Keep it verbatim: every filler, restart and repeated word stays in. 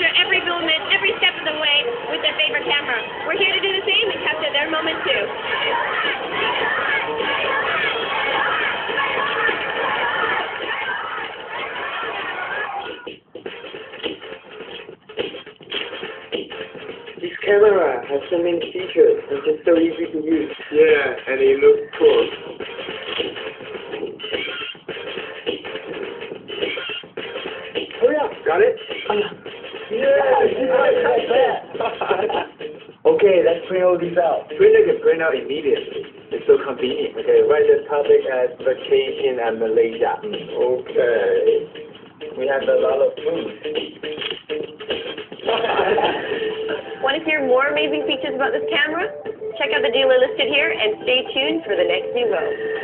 every movement, every step of the way with their favorite camera. We're here to do the same and capture their moment too. This camera has so many features and just so easy to use. Yeah, and it looks cool. Oh yeah, Got it? Okay, let's print all these out. Printer can print out immediately. It's so convenient. Okay, write the topic as vacation at Malaysia. Okay. We have a lot of food. Want to hear more amazing features about this camera? Check out the dealer listed here and stay tuned for the next NUVO.